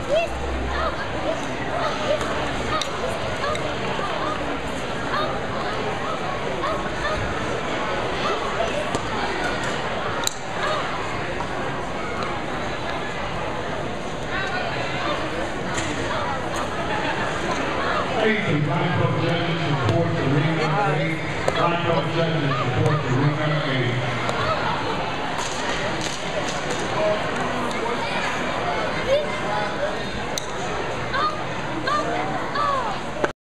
Black Belt judges report the ring number 8. Black Belt judges